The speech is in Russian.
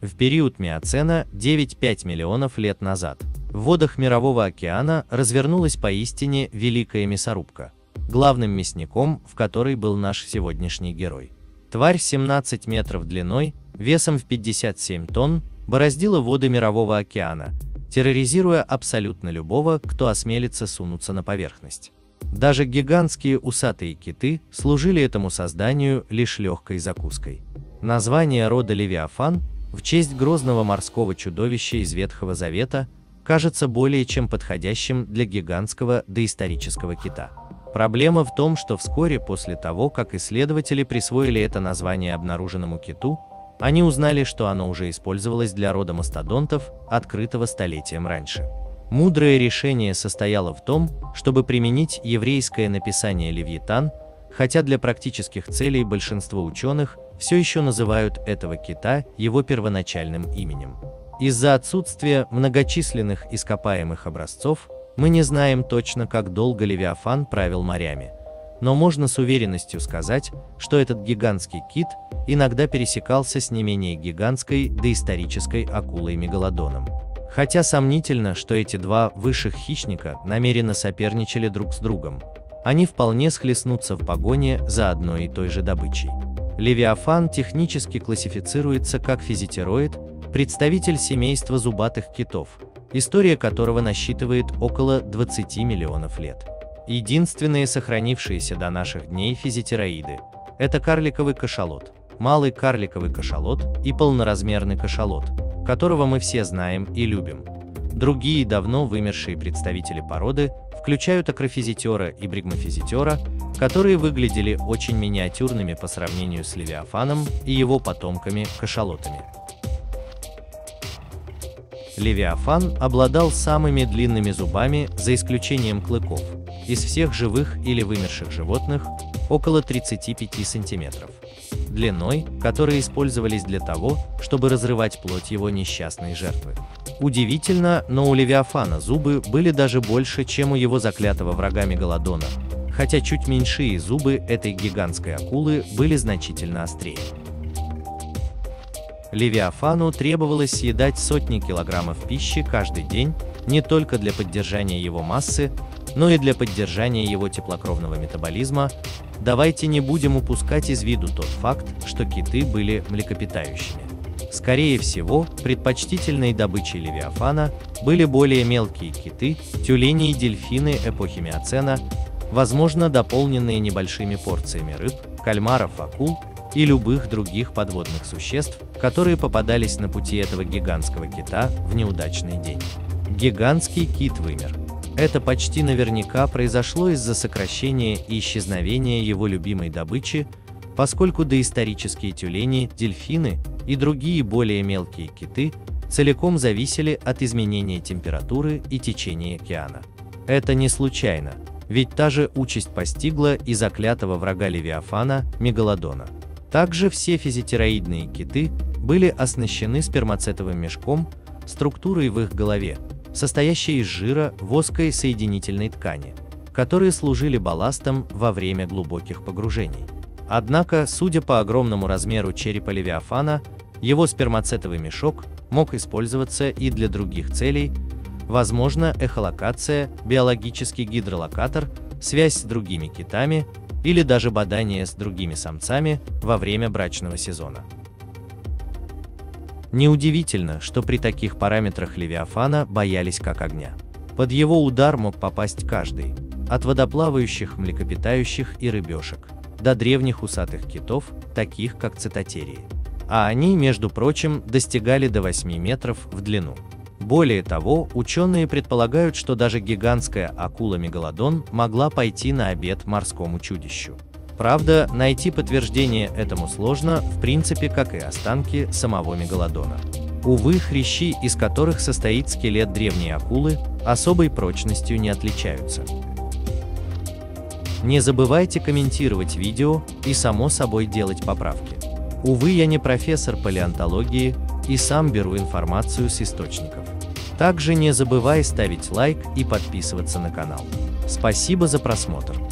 В период Миоцена 9-5 миллионов лет назад в водах Мирового океана развернулась поистине великая мясорубка, главным мясником в которой был наш сегодняшний герой. Тварь 17 метров длиной, весом в 57 тонн, бороздила воды Мирового океана, терроризируя абсолютно любого, кто осмелится сунуться на поверхность. Даже гигантские усатые киты служили этому созданию лишь легкой закуской. Название рода Левиафан в честь грозного морского чудовища из Ветхого Завета кажется более чем подходящим для гигантского доисторического кита. Проблема в том, что вскоре после того, как исследователи присвоили это название обнаруженному киту, они узнали, что оно уже использовалось для рода мастодонтов, открытого столетием раньше. Мудрое решение состояло в том, чтобы применить еврейское написание Левиатан, хотя для практических целей большинство ученых все еще называют этого кита его первоначальным именем. Из-за отсутствия многочисленных ископаемых образцов мы не знаем точно, как долго Левиафан правил морями, но можно с уверенностью сказать, что этот гигантский кит иногда пересекался с не менее гигантской доисторической акулой Мегалодоном. Хотя сомнительно, что эти два высших хищника намеренно соперничали друг с другом, они вполне схлестнутся в погоне за одной и той же добычей. Левиафан технически классифицируется как физитероид, представитель семейства зубатых китов, история которого насчитывает около 20 миллионов лет. Единственные сохранившиеся до наших дней физитероиды – это карликовый кашалот, малый карликовый кашалот и полноразмерный кашалот, которого мы все знаем и любим. Другие давно вымершие представители породы включают акрофизитера и бригмофизитера, которые выглядели очень миниатюрными по сравнению с Левиафаном и его потомками-кашалотами. Левиафан обладал самыми длинными зубами, за исключением клыков, из всех живых или вымерших животных, около 35 сантиметров, длиной, которые использовались для того, чтобы разрывать плоть его несчастной жертвы. Удивительно, но у Левиафана зубы были даже больше, чем у его заклятого врага Мегалодона, хотя чуть меньшие зубы этой гигантской акулы были значительно острее. Левиафану требовалось съедать сотни килограммов пищи каждый день, не только для поддержания его массы, но и для поддержания его теплокровного метаболизма. Давайте не будем упускать из виду тот факт, что киты были млекопитающими. Скорее всего, предпочтительной добычей Левиафана были более мелкие киты, тюлени и дельфины эпохи Миоцена, возможно, дополненные небольшими порциями рыб, кальмаров, акул и любых других подводных существ, которые попадались на пути этого гигантского кита в неудачный день. Гигантский кит вымер. Это почти наверняка произошло из-за сокращения и исчезновения его любимой добычи, поскольку доисторические тюлени, дельфины и другие более мелкие киты целиком зависели от изменения температуры и течения океана. Это не случайно, ведь та же участь постигла и заклятого врага Левиафана – Мегалодона. Также все физитероидные киты были оснащены спермацетовым мешком, структурой в их голове, состоящей из жира, воска и соединительной ткани, которые служили балластом во время глубоких погружений. Однако, судя по огромному размеру черепа Левиафана, его спермацетовый мешок мог использоваться и для других целей, возможно, эхолокация, биологический гидролокатор, связь с другими китами или даже бадание с другими самцами во время брачного сезона. Неудивительно, что при таких параметрах Левиафана боялись как огня. Под его удар мог попасть каждый, от водоплавающих млекопитающих и рыбешек до древних усатых китов, таких как цитотерии. А они, между прочим, достигали до 8 метров в длину. Более того, ученые предполагают, что даже гигантская акула Мегалодон могла пойти на обед морскому чудищу. Правда, найти подтверждение этому сложно, в принципе, как и останки самого Мегалодона. Увы, хрящи, из которых состоит скелет древней акулы, особой прочностью не отличаются. Не забывайте комментировать видео и, само собой, делать поправки. Увы, я не профессор палеонтологии и сам беру информацию с источников. Также не забывай ставить лайк и подписываться на канал. Спасибо за просмотр.